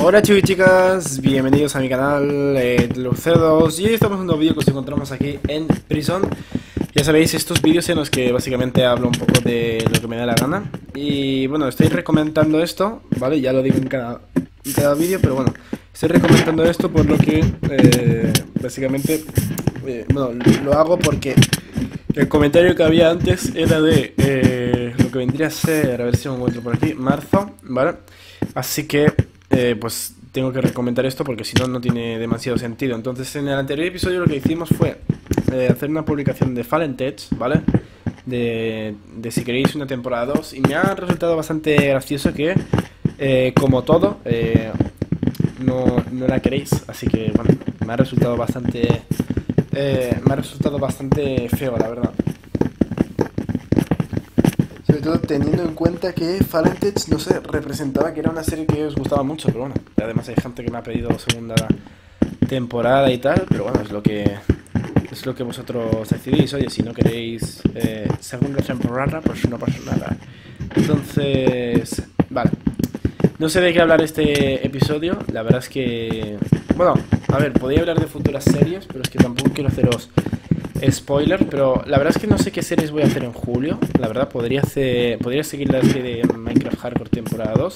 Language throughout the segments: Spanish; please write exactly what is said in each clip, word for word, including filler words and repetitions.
Hola chicos y chicas, bienvenidos a mi canal eh, de los cerdos. Y hoy estamos en un nuevo vídeo que os encontramos aquí en Prison. Ya sabéis, estos vídeos en los que básicamente hablo un poco de lo que me da la gana. Y bueno, estoy recomendando esto, ¿vale? Ya lo digo en cada, en cada vídeo, pero bueno, estoy recomendando esto por lo que eh, básicamente, eh, bueno, lo hago porque el comentario que había antes era de eh, lo que vendría a ser, a ver si lo encuentro por aquí, marzo, ¿vale? Así que Eh, pues tengo que recomendar esto porque si no, no tiene demasiado sentido. Entonces, en el anterior episodio lo que hicimos fue eh, hacer una publicación de Fallen Tech, ¿vale? De, de si queréis una temporada dos. Y me ha resultado bastante gracioso que, eh, como todo, eh, no, no la queréis. Así que, bueno, me ha resultado bastante... Eh, me ha resultado bastante feo, la verdad. Sobre todo teniendo en cuenta que Fallen Tech, no sé, representaba que era una serie que os gustaba mucho, pero bueno, además hay gente que me ha pedido segunda temporada y tal, pero bueno, es lo que es lo que vosotros decidís. Oye, si no queréis eh, segunda temporada, pues no pasa nada. Entonces, vale, no sé de qué hablar este episodio, la verdad es que, bueno, a ver, podría hablar de futuras series, pero es que tampoco quiero haceros spoiler, pero la verdad es que no sé qué series voy a hacer en julio. La verdad, podría hacer, podría seguir la serie de Minecraft Hardcore temporada dos.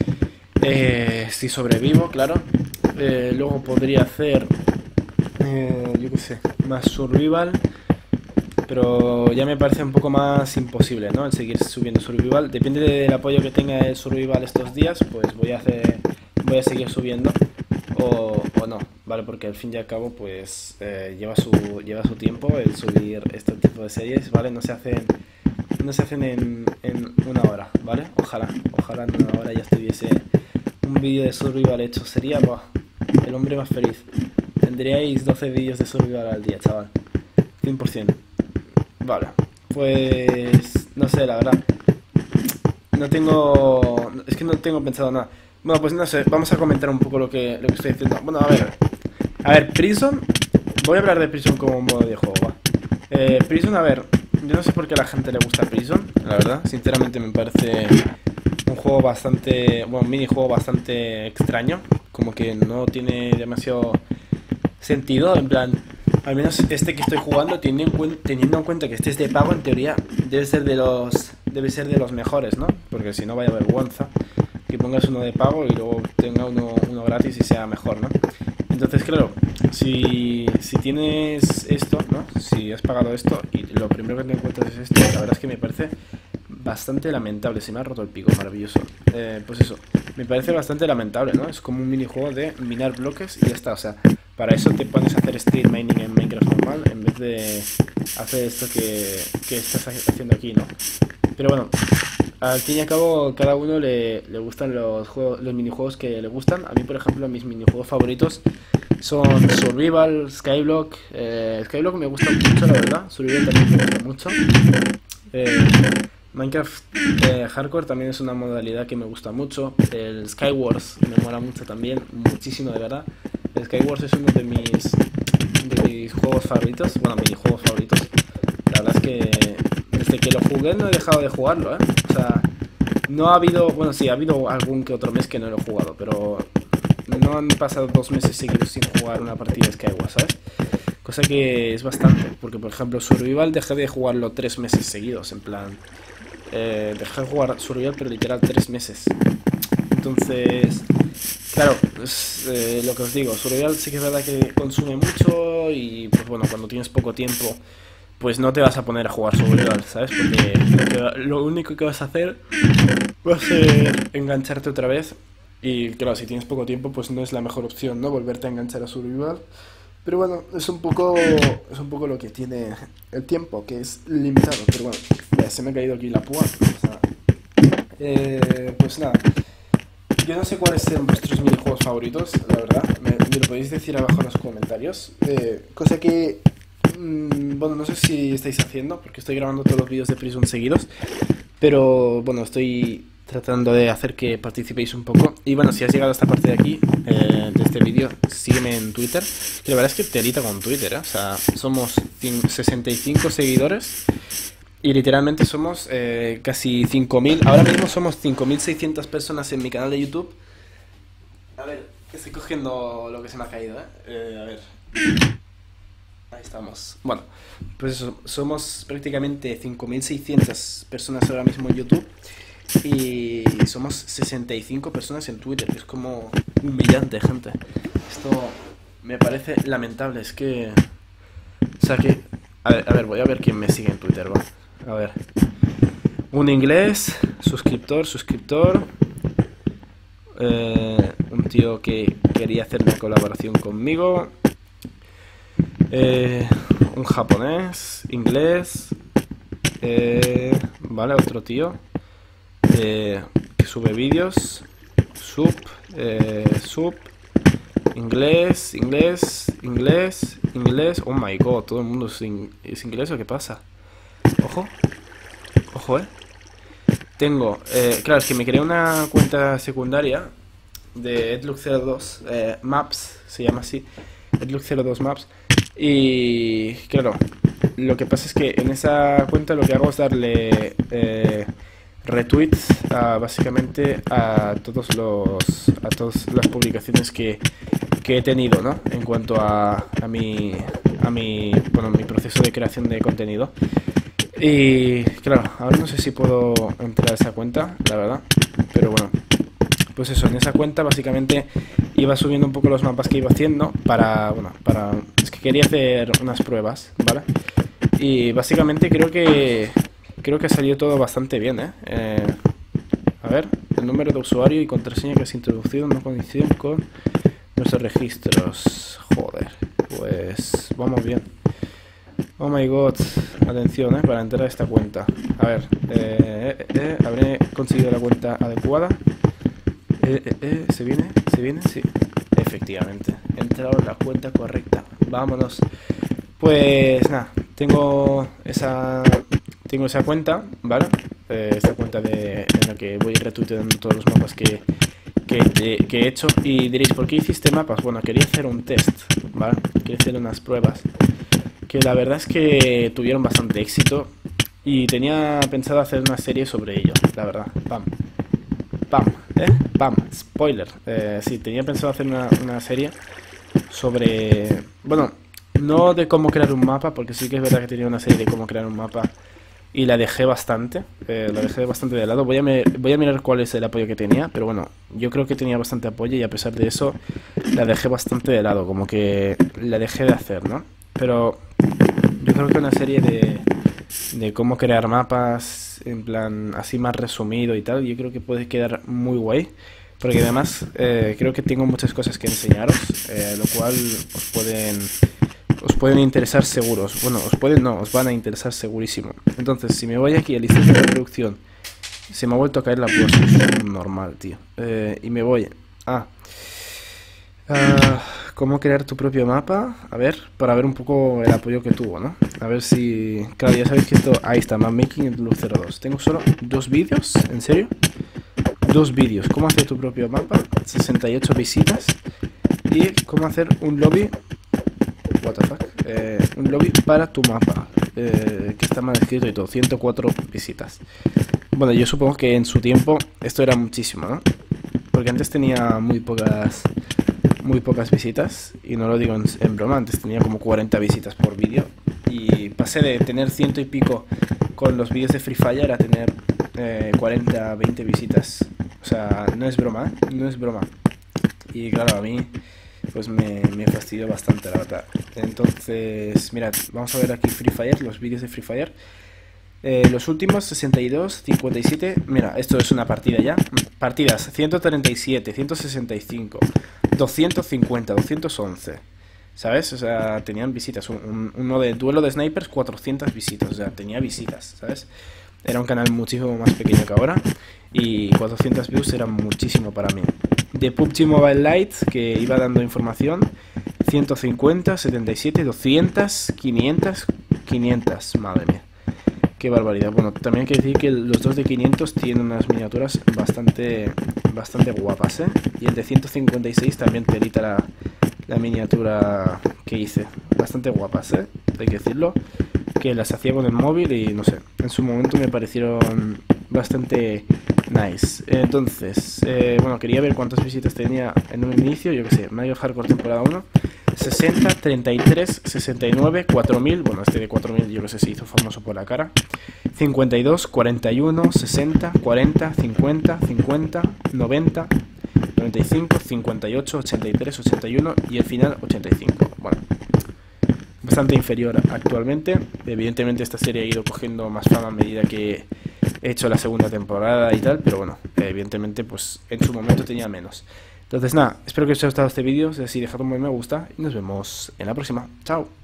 Eh, si sobrevivo, claro. Eh, luego podría hacer, eh, yo qué sé, más survival. Pero ya me parece un poco más imposible, ¿no? El seguir subiendo survival. Depende del apoyo que tenga el survival estos días, pues voy a hacer, voy a seguir subiendo. O, o no, ¿vale? Porque al fin y al cabo, pues eh, lleva su lleva su tiempo el subir este tipo de series, ¿vale? No se hacen no se hacen en, en una hora, ¿vale? Ojalá, ojalá en una hora ya estuviese un vídeo de survival hecho. Sería, buah, el hombre más feliz. Tendríais doce vídeos de survival al día, chaval. cien por ciento. Vale, pues no sé, la verdad. No tengo... Es que no tengo pensado nada. Bueno, pues no sé, vamos a comentar un poco lo que, lo que estoy diciendo. Bueno, a ver. A ver, Prison. Voy a hablar de Prison como modo de juego, va. Eh, Prison, a ver. Yo no sé por qué a la gente le gusta Prison, la verdad. Sinceramente me parece un juego bastante... Bueno, un minijuego bastante extraño. Como que no tiene demasiado sentido, en plan... Al menos este que estoy jugando, teniendo en, cuen teniendo en cuenta que este es de pago, en teoría debe ser de los... Debe ser de los mejores, ¿no? Porque si no, vaya vergüenza que pongas uno de pago y luego tenga uno, uno gratis y sea mejor, ¿no? Entonces, claro, si, si tienes esto, ¿no? Si has pagado esto y lo primero que te encuentras es esto, la verdad es que me parece bastante lamentable. Se me ha roto el pico, maravilloso. Eh, pues eso, me parece bastante lamentable, ¿no? Es como un minijuego de minar bloques y ya está. O sea, para eso te pones a hacer street mining en Minecraft normal en vez de hacer esto que, que estás haciendo aquí, ¿no? Pero bueno, al fin y al cabo, cada uno le, le gustan los juegos, los minijuegos que le gustan. A mí, por ejemplo, mis minijuegos favoritos son Survival, Skyblock. Eh, Skyblock me gusta mucho, la verdad. Survival también me gusta mucho. Eh, Minecraft eh, Hardcore también es una modalidad que me gusta mucho. El Skywars me mola mucho también, muchísimo de verdad. El Skywars es uno de mis, de mis juegos favoritos, bueno, minijuegos favoritos. La verdad es que desde que lo jugué no he dejado de jugarlo, ¿eh? O sea, no ha habido... Bueno, sí, ha habido algún que otro mes que no lo he jugado, pero no han pasado dos meses seguidos sin jugar una partida de Skyward, ¿sabes? Cosa que es bastante, porque por ejemplo Survival dejé de jugarlo tres meses seguidos, en plan... Eh, dejé de jugar Survival, pero literal tres meses. Entonces... Claro, es eh, lo que os digo, Survival sí que es verdad que consume mucho y pues bueno, cuando tienes poco tiempo... pues no te vas a poner a jugar Survival, ¿sabes? Porque lo, que, lo único que vas a hacer va a ser engancharte otra vez. Y claro, si tienes poco tiempo, pues no es la mejor opción, ¿no? Volverte a enganchar a Survival. Pero bueno, es un poco es un poco lo que tiene el tiempo, que es limitado. Pero bueno, ya se me ha caído aquí la púa. O sea, eh, pues nada. Yo no sé cuáles son vuestros minijuegos favoritos, la verdad. Me, me lo podéis decir abajo en los comentarios. Eh, cosa que... Bueno, no sé si estáis haciendo, porque estoy grabando todos los vídeos de Prison seguidos, pero bueno, estoy tratando de hacer que participéis un poco. Y bueno, si has llegado a esta parte de aquí, eh, de este vídeo, sígueme en Twitter, que la verdad es que telita con Twitter, ¿eh? O sea, somos sesenta y cinco seguidores y literalmente somos eh, casi cinco mil, ahora mismo somos cinco mil seiscientas personas en mi canal de YouTube. A ver, estoy cogiendo lo que se me ha caído, ¿eh? Eh, a ver. Ahí estamos. Bueno, pues eso, somos prácticamente cinco mil seiscientas personas ahora mismo en YouTube y somos sesenta y cinco personas en Twitter. Es como humillante, gente. Esto me parece lamentable. Es que... O sea que... A ver, a ver, voy a ver quién me sigue en Twitter, va. A ver. Un inglés, suscriptor, suscriptor. Eh, un tío que quería hacer una colaboración conmigo. Eh, un japonés, inglés. Eh, vale, otro tío. Eh, que sube vídeos. Sub, eh, sub. Inglés, inglés, inglés, inglés. Oh my god, todo el mundo es, in es inglés, ¿o qué pasa? Ojo, ojo, eh. Tengo, eh, claro, es que me creé una cuenta secundaria de Edlook cero dos, eh, Maps, se llama así, Edlook cero dos Maps. Y claro, lo que pasa es que en esa cuenta lo que hago es darle eh, retweets a, básicamente a todos los a todas las publicaciones que, que he tenido, ¿no? En cuanto a, a mi a mi bueno mi proceso de creación de contenido. Y claro, ahora no sé si puedo entrar a esa cuenta, la verdad, pero bueno, pues eso, en esa cuenta básicamente iba subiendo un poco los mapas que iba haciendo para, bueno, para, es que quería hacer unas pruebas, ¿vale? Y básicamente creo que, creo que ha salido todo bastante bien, ¿eh? eh a ver, el número de usuario y contraseña que has introducido no coinciden con nuestros registros, joder, pues vamos bien. Oh my god, atención, eh, para entrar a esta cuenta. A ver, eh, eh, eh, habré conseguido la cuenta adecuada. Eh, eh, eh, ¿Se viene? ¿Se viene? Sí, efectivamente, he entrado en la cuenta correcta. Vámonos. Pues nada, tengo esa tengo esa cuenta, ¿vale? Eh, esta cuenta de, en la que voy retuiteando todos los mapas que, que, que he hecho. Y diréis, ¿por qué hiciste mapas? Bueno, quería hacer un test, ¿vale? Quería hacer unas pruebas que la verdad es que tuvieron bastante éxito y tenía pensado hacer una serie sobre ello, la verdad. Pam, pam, eh, pam, spoiler. Eh, sí, tenía pensado hacer una, una serie sobre, bueno, no de cómo crear un mapa, porque sí que es verdad que tenía una serie de cómo crear un mapa y la dejé bastante, eh, la dejé bastante de lado. Voy a, me, voy a mirar cuál es el apoyo que tenía, pero bueno, yo creo que tenía bastante apoyo y a pesar de eso la dejé bastante de lado, como que la dejé de hacer, ¿no? Pero yo creo que una serie de, de cómo crear mapas, en plan así más resumido y tal, yo creo que puede quedar muy guay. Porque además eh, creo que tengo muchas cosas que enseñaros, eh, lo cual os pueden, os pueden interesar seguros. Bueno, os pueden, no, os van a interesar segurísimo. Entonces, si me voy aquí a listas de reproducción, se me ha vuelto a caer la posición normal, tío. Eh, y me voy a... a cómo crear tu propio mapa, a ver, para ver un poco el apoyo que tuvo, ¿no? A ver si... Claro, ya sabéis que esto... Ahí está, Mapmaking Edlook cero dos. Tengo solo dos vídeos, ¿en serio? Dos vídeos. Cómo hacer tu propio mapa, sesenta y ocho visitas. Y cómo hacer un lobby... What the fuck? Eh, un lobby para tu mapa, eh, que está mal escrito y todo, ciento cuatro visitas. Bueno, yo supongo que en su tiempo esto era muchísimo, ¿no? Porque antes tenía muy pocas... muy pocas visitas, y no lo digo en, en broma, antes tenía como cuarenta visitas por vídeo y pasé de tener ciento y pico con los vídeos de Free Fire a tener eh, cuarenta, veinte visitas. O sea, no es broma, ¿eh? No es broma. Y claro, a mí pues me, me fastidió bastante, la verdad. Entonces, mirad, vamos a ver aquí Free Fire, los vídeos de Free Fire. Eh, los últimos sesenta y dos, cincuenta y siete. Mira, esto es una partida ya. Partidas ciento treinta y siete, ciento sesenta y cinco, doscientos cincuenta, doscientos once. ¿Sabes? O sea, tenían visitas. Un, un, uno de duelo de snipers, cuatrocientas visitas. O sea, tenía visitas, ¿sabes? Era un canal muchísimo más pequeño que ahora. Y cuatrocientas views era muchísimo para mí. De P U B G Mobile Lite, que iba dando información, ciento cincuenta, setenta y siete, doscientos, quinientos, quinientos. Madre mía. Qué barbaridad. Bueno, también hay que decir que los dos de quinientos tienen unas miniaturas bastante bastante guapas, ¿eh? Y el de ciento cincuenta y seis también telita la, la miniatura que hice. Bastante guapas, ¿eh? Hay que decirlo. Que las hacía con el móvil y no sé. En su momento me parecieron bastante Nice. Entonces, eh, bueno, quería ver cuántas visitas tenía en un inicio. Yo que sé, Mario Hardcore temporada uno. sesenta, treinta y tres, sesenta y nueve, cuatro mil. Bueno, este de cuatro mil yo que sé se hizo famoso por la cara. cincuenta y dos, cuarenta y uno, sesenta, cuarenta, cincuenta, cincuenta, noventa, noventa y cinco, cincuenta y ocho, ochenta y tres, ochenta y uno y el final ochenta y cinco. Bueno, bastante inferior actualmente. Evidentemente esta serie ha ido cogiendo más fama a medida que he hecho la segunda temporada y tal, pero bueno, evidentemente pues en su momento tenía menos. Entonces nada, espero que os haya gustado este vídeo, si es así dejad un buen me gusta y nos vemos en la próxima. Chao.